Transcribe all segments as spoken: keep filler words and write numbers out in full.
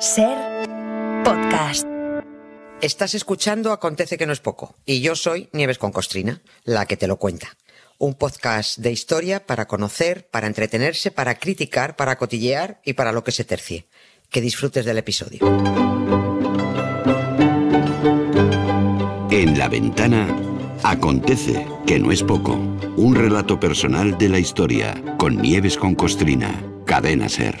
Ser podcast. Estás escuchando Acontece que no es poco, y yo soy Nieves con Costrina, la que te lo cuenta. Un podcast de historia para conocer, para entretenerse, para criticar, para cotillear y para lo que se tercie. Que disfrutes del episodio. En La Ventana, Acontece que no es poco. Un relato personal de la historia, con Nieves con Costrina, Cadena Ser.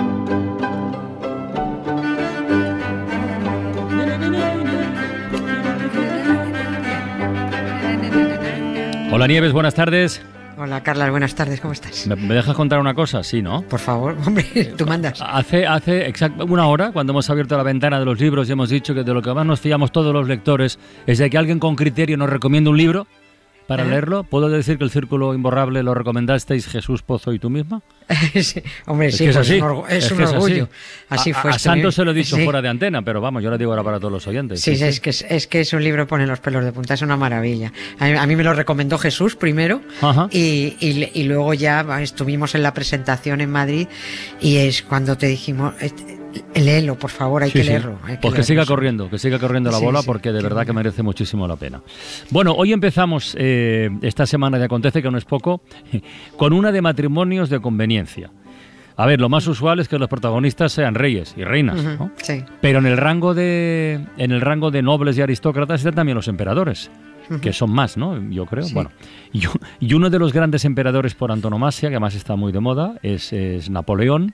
Hola Nieves, buenas tardes. Hola Carla, buenas tardes, ¿cómo estás? ¿Me, me dejas contar una cosa? Sí, ¿no? Por favor, hombre, tú mandas. Hace, hace exact, una hora, cuando hemos abierto la ventana de los libros y hemos dicho que de lo que más nos fiamos todos los lectores es de que alguien con criterio nos recomienda un libro para ¿Eh? leerlo. ¿Puedo decir que El Círculo Imborrable lo recomendasteis Jesús Pozo y tú misma? Sí, hombre, es sí, que es, pues así. es un, orgu- es es un que es orgullo. Así, así fue. A, a Santos se lo he dicho sí. fuera de antena, pero vamos, yo lo digo ahora para todos los oyentes. Sí, sí, sí, sí. Es, que es, es que es un libro que pone los pelos de punta, es una maravilla. A mí, a mí me lo recomendó Jesús primero y, y, y luego ya estuvimos en la presentación en Madrid y es cuando te dijimos... Léelo, por favor, hay sí, que sí. leerlo. Hay que pues que leerlo, siga sí. corriendo, que siga corriendo la Sí, bola, sí, porque de verdad bueno. que merece muchísimo la pena. Bueno, hoy empezamos eh, esta semana de Acontece, que no es poco, con una de matrimonios de conveniencia. A ver, lo más usual es que los protagonistas sean reyes y reinas, Uh-huh, ¿no? Sí. Pero en el rango de en el rango de nobles y aristócratas están también los emperadores, Uh-huh. que son más, ¿no? Yo creo. Sí. Bueno, y, y uno de los grandes emperadores por antonomasia, que además está muy de moda, es, es Napoleón.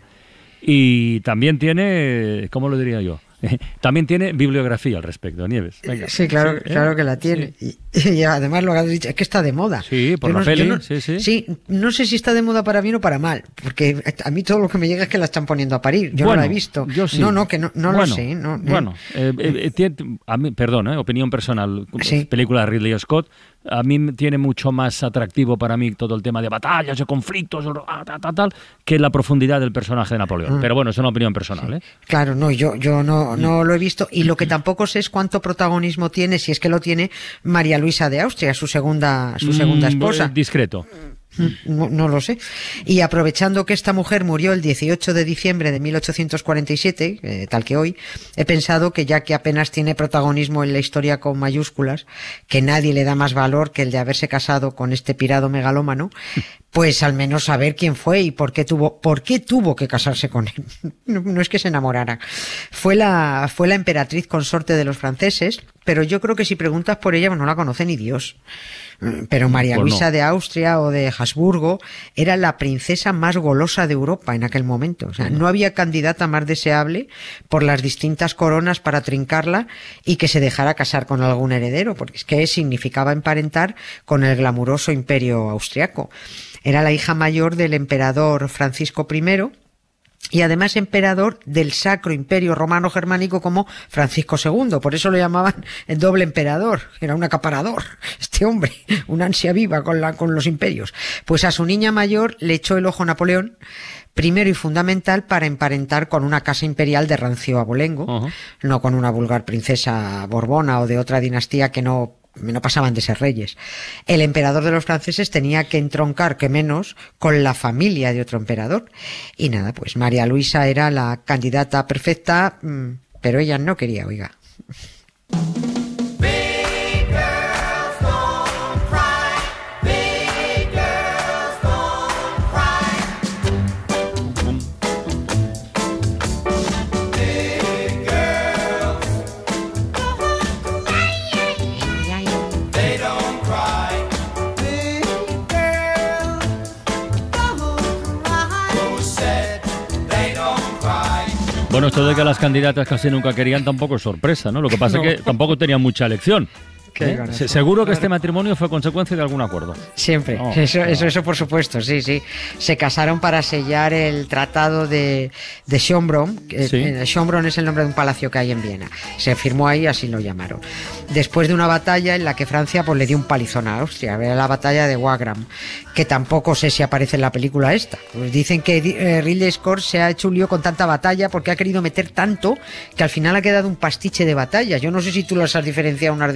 Y también tiene, ¿cómo lo diría yo? También tiene bibliografía al respecto, Nieves. Venga. Sí, claro, Sí, claro ¿eh? que la tiene. Sí. Y, y además lo que has dicho es que está de moda. Sí, por Yo la no, peli, yo no- sí, sí. Sí, no sé si está de moda para bien o para mal, porque a mí todo lo que me llega es que la están poniendo a parir. Yo Bueno, no la he visto. yo sí. No, no, que no, no Bueno, lo sé. No, eh. Bueno, eh, eh, tiene- a mí, perdón, eh, opinión personal. Sí. Película de Ridley Scott. A mí tiene mucho más atractivo para mí todo el tema de batallas, de conflictos, ah, tal, tal, tal, que la profundidad del personaje de Napoleón. Mm. Pero bueno, es una opinión personal, ¿eh? Claro, no, yo, yo no, no lo he visto. Y lo que tampoco sé es cuánto protagonismo tiene, si es que lo tiene, María Luisa de Austria, su segunda, su segunda Mm, esposa. eh, discreto. No, no lo sé. Y aprovechando que esta mujer murió el dieciocho de diciembre de mil ochocientos cuarenta y siete, eh, tal que hoy, he pensado que ya que apenas tiene protagonismo en la historia con mayúsculas, que nadie le da más valor que el de haberse casado con este pirado megalómano, pues al menos saber quién fue y por qué tuvo, por qué tuvo que casarse con él. No, no es que se enamorara. Fue la, fue la emperatriz consorte de los franceses, pero yo creo que si preguntas por ella, pues no la conoce ni Dios. Pero María Pues Luisa no. de Austria o de Habsburgo era la princesa más golosa de Europa en aquel momento. O sea, no había candidata más deseable por las distintas coronas para trincarla y que se dejara casar con algún heredero, porque es que significaba emparentar con el glamuroso imperio austriaco. Era la hija mayor del emperador Francisco primero, y además emperador del Sacro Imperio Romano Germánico como Francisco segundo. Por eso lo llamaban el doble emperador. Era un acaparador, este hombre, una ansia viva con, la, con los imperios. Pues a su niña mayor le echó el ojo Napoleón, primero y fundamental para emparentar con una casa imperial de rancio abolengo, Uh-huh. no con una vulgar princesa borbona o de otra dinastía que no no pasaban de ser reyes. El emperador de los franceses tenía que entroncar, que menos, con la familia de otro emperador. Y nada, pues María Luisa era la candidata perfecta, pero ella no quería, oiga. Bueno, esto de que las candidatas casi nunca querían tampoco es sorpresa, ¿no? Lo que pasa No. es que tampoco tenían mucha elección. Qué ¿Eh? ganas. Se- Seguro que este matrimonio fue consecuencia de algún acuerdo. Siempre, No, eso, no. eso, eso por supuesto, sí, sí. Se casaron para sellar el tratado de, de Schönbrunn. que- Sí. eh, Schönbrunn es el nombre de un palacio que hay en Viena. Se firmó ahí, así lo llamaron. Después de una batalla en la que Francia pues le dio un palizón a Austria, era la batalla de Wagram, que tampoco sé si aparece en la película esta. Pues dicen que eh, Ridley Scott se ha hecho un lío con tanta batalla porque ha querido meter tanto que al final ha quedado un pastiche de batalla. Yo no sé si tú las has diferenciado unas de otras. Ahora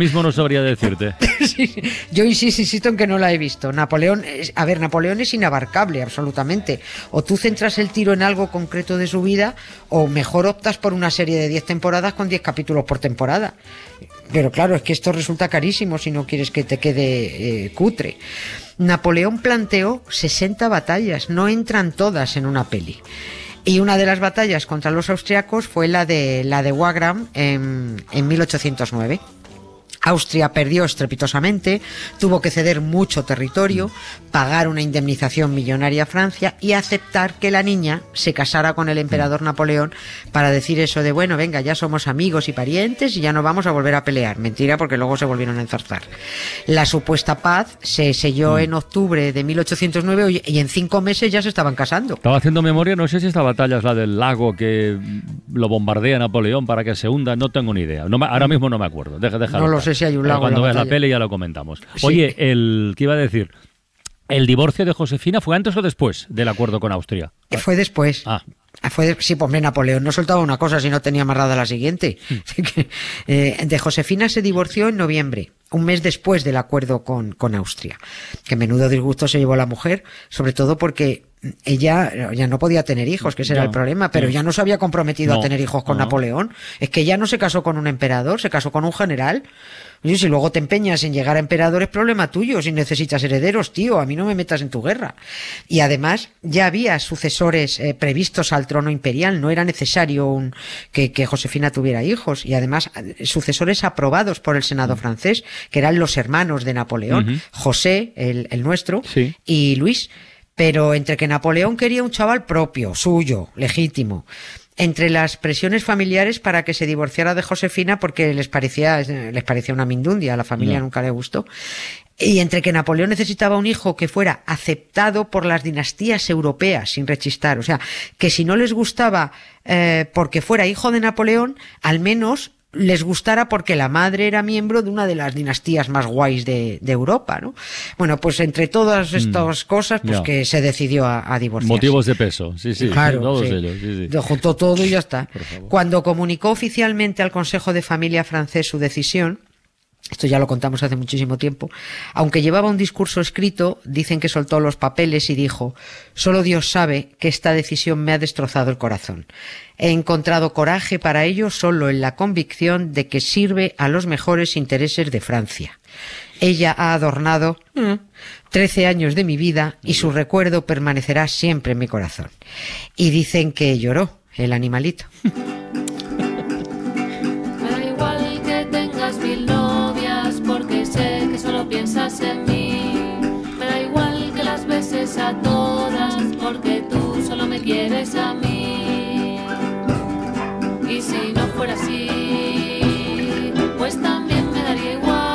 mismo no sabría decirte. Sí, yo insisto, insisto en que no la he visto. Napoleón, a ver, Napoleón es inabarcable, absolutamente. O tú centras el tiro en algo concreto de su vida, o mejor optas por una serie de diez temporadas con diez capítulos por temporada. Pero claro, es que esto resulta carísimo si no quieres que te quede eh, cutre. Napoleón planteó sesenta batallas, no entran todas en una peli. Y una de las batallas contra los austriacos fue la de la de Wagram en, en mil ochocientos nueve. Austria perdió estrepitosamente, tuvo que ceder mucho territorio, pagar una indemnización millonaria a Francia y aceptar que la niña se casara con el emperador Napoleón para decir eso de, bueno, venga, ya somos amigos y parientes y ya no vamos a volver a pelear. Mentira, porque luego se volvieron a enzarzar. La supuesta paz se selló en octubre de mil ochocientos nueve y en cinco meses ya se estaban casando. Estaba haciendo memoria, no sé si esta batalla es la del lago que lo bombardea Napoleón para que se hunda, no tengo ni idea. No, ahora mismo no me acuerdo. Deja, déjalo. No lo sé si hay un lago. Cuando en la veas la batalla. peli ya lo comentamos. Sí. Oye, el ¿qué iba a decir? ¿El divorcio de Josefina fue antes o después del acuerdo con Austria? Fue después. Ah. Fue de, sí, pues hombre, Napoleón no soltaba una cosa si no tenía amarrada la siguiente. eh, de Josefina se divorció en noviembre, un mes después del acuerdo con, con Austria. Que menudo disgusto se llevó la mujer, sobre todo porque ella ya no podía tener hijos, que ese no, era el problema, pero sí. ya no se había comprometido no, a tener hijos con no. Napoleón. Es que ya no se casó con un emperador, se casó con un general. Oye, si luego te empeñas en llegar a emperador es problema tuyo, si necesitas herederos, tío, a mí no me metas en tu guerra. Y además ya había sucesores eh, previstos al trono imperial, no era necesario un, que, que Josefina tuviera hijos, y además sucesores aprobados por el Senado uh-huh. francés, que eran los hermanos de Napoleón, uh-huh. José, el, el nuestro, sí. y Luis. Pero entre que Napoleón quería un chaval propio, suyo, legítimo, entre las presiones familiares para que se divorciara de Josefina porque les parecía, les parecía una mindundia, a la familia no. nunca le gustó, y entre que Napoleón necesitaba un hijo que fuera aceptado por las dinastías europeas sin rechistar, o sea, que si no les gustaba eh, porque fuera hijo de Napoleón, al menos les gustara porque la madre era miembro de una de las dinastías más guays de, de Europa, ¿no? Bueno, pues entre todas estas mm, cosas, pues yeah. que se decidió a, a divorciarse. Motivos de peso, sí, sí, claro, todos sí. ellos. Sí, sí. Juntó todo y ya está. Cuando comunicó oficialmente al Consejo de Familia francés su decisión, esto ya lo contamos hace muchísimo tiempo, aunque llevaba un discurso escrito, dicen que soltó los papeles y dijo: solo Dios sabe que esta decisión me ha destrozado el corazón. He encontrado coraje para ello solo en la convicción de que sirve a los mejores intereses de Francia. Ella ha adornado trece años de mi vida y su recuerdo permanecerá siempre en mi corazón. Y dicen que lloró el animalito. Piensas en mí, me da igual que las beses a todas, porque tú solo me quieres a mí. Y si no fuera así, pues también me daría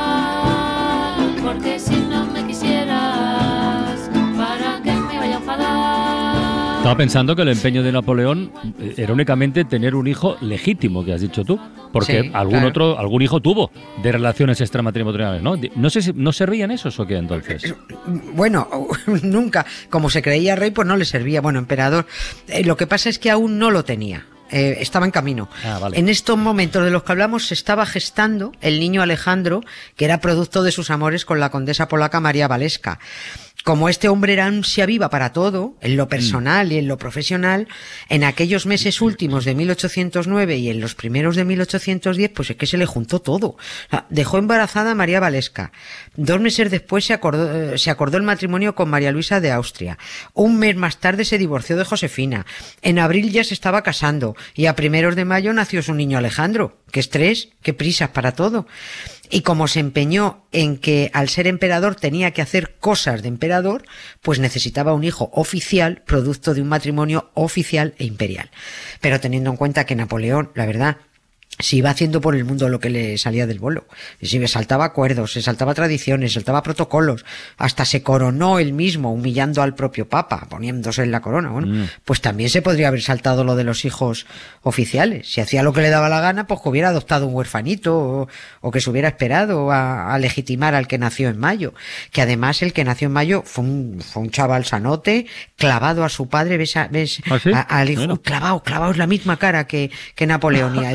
igual, porque si no me quisieras, ¿para qué me vaya a enfadar? Estaba pensando que el empeño de Napoleón era únicamente tener un hijo legítimo, que has dicho tú, porque sí, algún claro. otro, algún hijo tuvo de relaciones extramatrimoniales, ¿no? No sé si no servían esos o qué entonces. Bueno, nunca, como se creía rey, pues no le servía, bueno, emperador. Eh, lo que pasa es que aún no lo tenía. Eh, estaba en camino. Ah, vale. En estos momentos de los que hablamos se estaba gestando el niño Alejandro, que era producto de sus amores con la condesa polaca María Waleska. Como este hombre era ansia viva para todo, en lo personal y en lo profesional, en aquellos meses últimos de mil ochocientos nueve y en los primeros de mil ochocientos diez, pues es que se le juntó todo. O sea, dejó embarazada a María Waleska. Dos meses después se acordó, se acordó el matrimonio con María Luisa de Austria. Un mes más tarde se divorció de Josefina. En abril ya se estaba casando y a primeros de mayo nació su niño Alejandro. ¡Qué estrés! ¡Qué prisas para todo! Y como se empeñó en que al ser emperador tenía que hacer cosas de emperador, pues necesitaba un hijo oficial, producto de un matrimonio oficial e imperial. Pero teniendo en cuenta que Napoleón, la verdad, se iba haciendo por el mundo lo que le salía del bolo. Se saltaba acuerdos, se saltaba tradiciones, saltaba protocolos, hasta se coronó él mismo, humillando al propio papa, poniéndose en la corona. Bueno, mm. pues también se podría haber saltado lo de los hijos oficiales. Si hacía lo que le daba la gana, pues que hubiera adoptado un huerfanito o, o que se hubiera esperado a, a legitimar al que nació en mayo. Que además el que nació en mayo fue un, fue un chaval sanote, clavado a su padre, ves, a, ves ¿Ah, sí? a, al hijo, bueno. clavado, clavado, es la misma cara que, que Napoleón, y a este hombre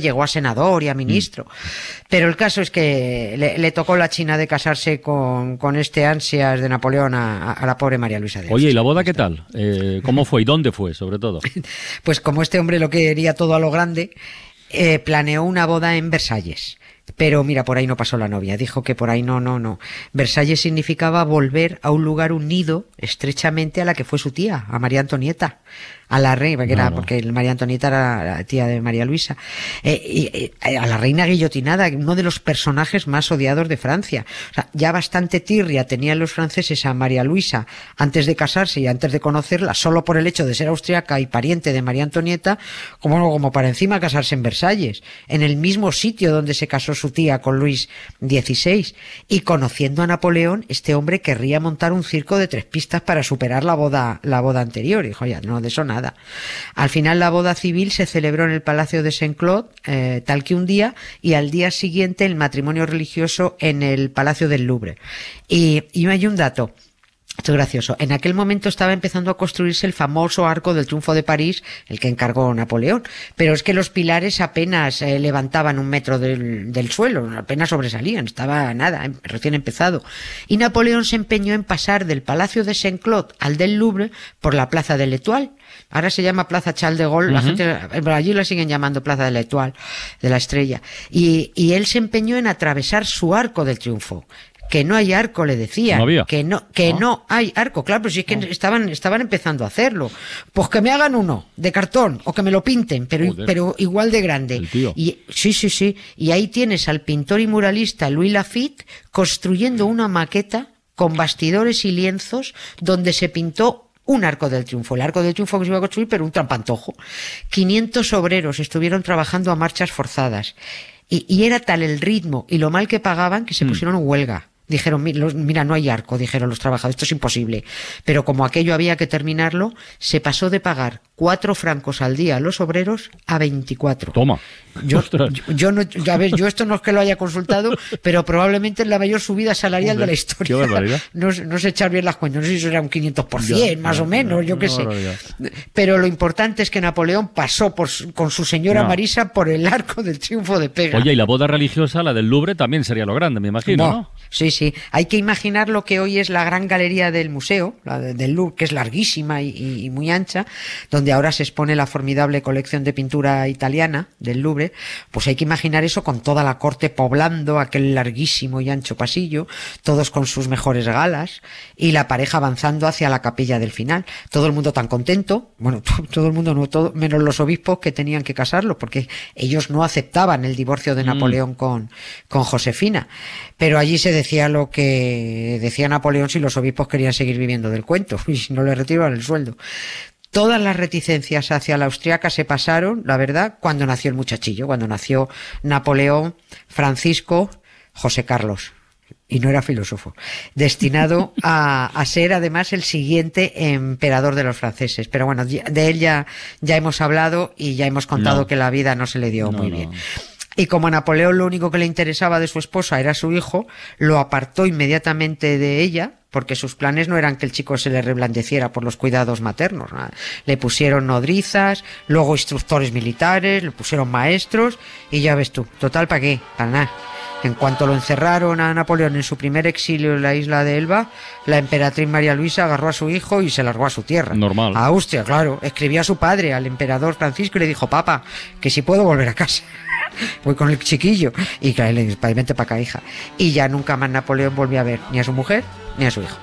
llegó a senador y a ministro. Mm. Pero el caso es que le, le tocó la china de casarse con, con este ansias de Napoleón a, a la pobre María Luisa de Austria. Oye, ¿y la boda qué tal? Eh, ¿Cómo fue y dónde fue, sobre todo? Pues como este hombre lo quería todo a lo grande, eh, planeó una boda en Versalles. Pero mira, por ahí no pasó la novia. Dijo que por ahí no, no, no. Versalles significaba volver a un lugar unido estrechamente a la que fue su tía, a María Antonieta. A la reina, porque, era, porque María Antonieta era la tía de María Luisa, eh, y, eh, a la reina guillotinada, uno de los personajes más odiados de Francia. O sea, ya bastante tirria tenían los franceses a María Luisa antes de casarse y antes de conocerla, solo por el hecho de ser austriaca y pariente de María Antonieta, como, como para encima casarse en Versalles, en el mismo sitio donde se casó su tía con Luis dieciséis. Y conociendo a Napoleón, este hombre querría montar un circo de tres pistas para superar la boda, la boda anterior. Y dijo, ya, no, de eso nada. Nada. Al final la boda civil se celebró en el Palacio de Saint-Claude, eh, tal que un día, y al día siguiente el matrimonio religioso en el Palacio del Louvre. Y, y hay un dato. Esto es gracioso. En aquel momento estaba empezando a construirse el famoso Arco del Triunfo de París, el que encargó Napoleón. Pero es que los pilares apenas eh, levantaban un metro del, del suelo, apenas sobresalían, estaba nada, recién empezado. Y Napoleón se empeñó en pasar del Palacio de Saint-Claude al del Louvre por la Plaza de l'Étoile. Ahora se llama Plaza Charles de Gaulle, uh-huh. La gente, allí la siguen llamando Plaza de l'Étoile, de la Estrella. Y, y él se empeñó en atravesar su Arco del Triunfo. Que no hay arco, le decía. No había. Que no, que ¿No? no hay arco. Claro, pero si es que no. estaban, estaban empezando a hacerlo. Pues que me hagan uno de cartón o que me lo pinten, pero, pero igual de grande. El tío. Y, sí, sí, sí. Y ahí tienes al pintor y muralista Louis Laffitte construyendo una maqueta con bastidores y lienzos donde se pintó un Arco del Triunfo, el Arco del Triunfo que se iba a construir, pero un trampantojo. quinientos obreros estuvieron trabajando a marchas forzadas. Y, y era tal el ritmo y lo mal que pagaban que se Mm. pusieron en huelga. Dijeron, mira, no hay arco, dijeron los trabajadores, esto es imposible. Pero como aquello había que terminarlo, se pasó de pagar cuatro francos al día a los obreros a veinticuatro. Toma. Yo, yo, yo no, yo, a ver, yo esto no es que lo haya consultado, pero probablemente es la mayor subida salarial Joder, de la historia. Qué barbaridad. No, no sé echar bien las cuentas, no sé si eso era un quinientos por ciento, más ya, o menos, ya, yo qué sé. barbaridad. Pero lo importante es que Napoleón pasó por, con su señora no. Marisa por el Arco del Triunfo de Pega. Oye, y la boda religiosa, la del Louvre, también sería lo grande, me imagino, ¿no? ¿no? Sí, sí. Hay que imaginar lo que hoy es la gran galería del museo, la de, del Louvre, que es larguísima y, y, y muy ancha, donde ahora se expone la formidable colección de pintura italiana del Louvre. Pues hay que imaginar eso con toda la corte poblando aquel larguísimo y ancho pasillo, todos con sus mejores galas, y la pareja avanzando hacia la capilla del final. Todo el mundo tan contento, bueno, todo el mundo no, todo, menos los obispos que tenían que casarlo, porque ellos no aceptaban el divorcio de Napoleón mm. con, con Josefina. Pero allí se decía lo que decía Napoleón si los obispos querían seguir viviendo del cuento, y si no le retiraban el sueldo. Todas las reticencias hacia la austriaca se pasaron, la verdad, cuando nació el muchachillo, cuando nació Napoleón Francisco José Carlos. Y no era filósofo, destinado a, a ser además el siguiente emperador de los franceses. Pero bueno, de él ya, ya hemos hablado y ya hemos contado no. que la vida no se le dio no, muy no. bien. Y como a Napoleón lo único que le interesaba de su esposa era su hijo, lo apartó inmediatamente de ella, porque sus planes no eran que el chico se le reblandeciera por los cuidados maternos. ¿no? Le pusieron nodrizas, luego instructores militares, le pusieron maestros, y ya ves tú, total, ¿para qué? Para nada. En cuanto lo encerraron a Napoleón en su primer exilio en la isla de Elba, la emperatriz María Luisa agarró a su hijo y se largó a su tierra. Normal. A Austria, claro. Escribió a su padre, al emperador Francisco, y le dijo, papá, que si puedo volver a casa. Voy con el chiquillo. Y claro, le dijo, vente para acá, hija. Y ya nunca más Napoleón volvió a ver ni a su mujer ni a su hijo.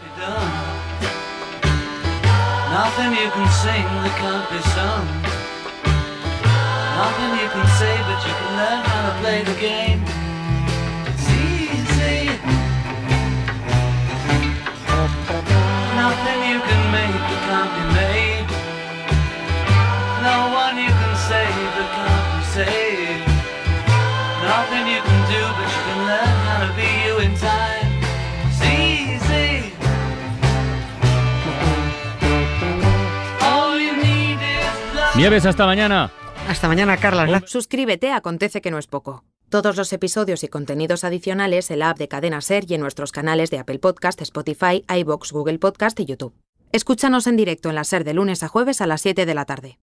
Nothing you can sing that can't be sung. Nothing you can say, but you can learn how to play the game. It's easy. Nothing you can make that can't be made. No one you can save that can't be saved. Nothing you can do, but you can learn how to be you in time. It's easy. All you need is love. Nieves, hasta mañana. Hasta mañana, Carla. Suscríbete a Acontece que no es poco. Todos los episodios y contenidos adicionales en la app de Cadena Ser y en nuestros canales de Apple Podcast, Spotify, iVoox, Google Podcast y YouTube. Escúchanos en directo en la Ser de lunes a jueves a las siete de la tarde.